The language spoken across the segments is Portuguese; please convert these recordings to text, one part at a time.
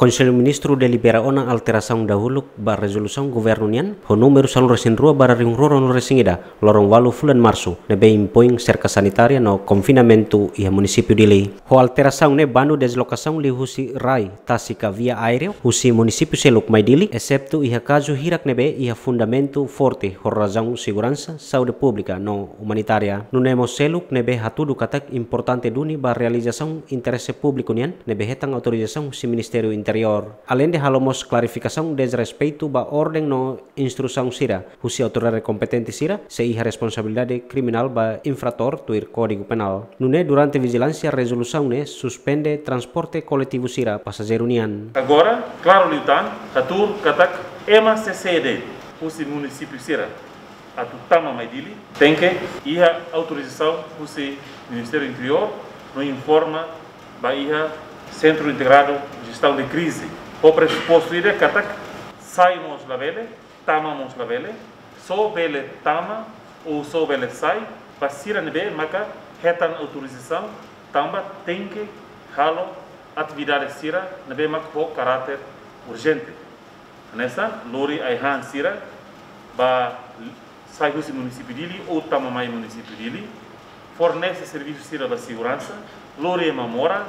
Conselho Ministro delibera ona alteração da huluk ba resolução governo nian ho número salun resin rua bara ring roro no resingida lorong walu fulan março nebe impõe cerca sanitária no confinamento e a município de lei. Ho alteração ne bando deslocação li husi rai tasika via aéreo husi município seluk maidili excepto iha caso hirak nebe iha fundamento forte ho razão segurança saúde pública no humanitária. No nemo seluk nebe hatudu katak importante duni ba realização interesse público nian nebe hetang autorização si Ministério Interior. Além de halomos clarificação desrespeito ba ordem no instrução sira, husi autoridade competente sira, se iha responsabilidade criminal ba infrator tuir código penal. Nune durante vigilância resolução ne suspende transporte coletivo sira passageiro nian. Agora, claro liutan, atur katak ema CCD, husi município sira, atu tama maidili, tem que iha autorização husi Ministério Interior no informa ba iha Centro Integrado de Gestão de Crise. O pressuposto é que saímos da vele, tamamos da vele, só vele tama ou só vele sai, para ser a nível, mas retan autorização, também tem que halo atividade sira, nível mas com caráter urgente. Nessa, lori aihan sira, ba sai do município dele ou tamamai município dele, fornece serviços sira da segurança, lori mamoras,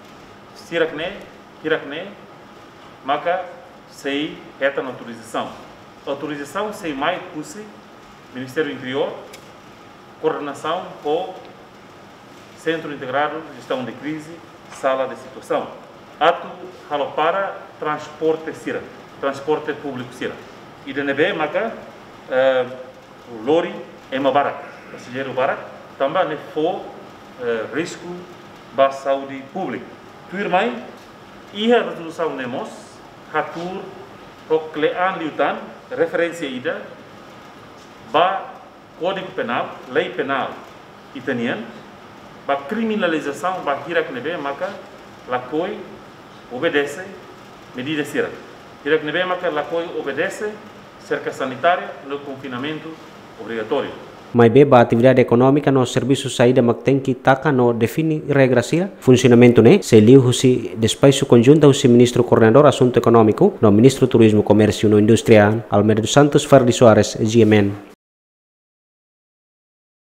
Hirakne, maka sei reta na autorização. Autorização sei mais pusi Ministério Interior, coordenação com Centro Integrado de Gestão de Crise, Sala de Situação. Ato halo para transporte sira, transporte público sira. E de nebe maka o lori é uma barak, passageiro barak, também é for risco da saúde pública. Tuirmai, iha resolução nemos, hatur, roklean liutan, referência ida, ba código penal, lei penal italiano, ba criminalização, ba hirak nebe, maka, lakoi, obedece, medida sira. Hirak nebe, maka, lakoi, obedece, cerca sanitária, no confinamento obrigatório. Mai beba atividade econômica no serviço saída tem que taca no define regra sira funcionamento ne se liu husi despacho conjunta husi ministro coordenador assunto econômico no ministro turismo comércio no indústria Almeida dos Santos Ferdi Soares GMN.